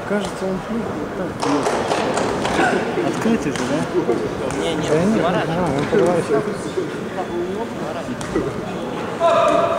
кажется, он так бьет. Открытый же, да? Не, Да нет, он поворачивает.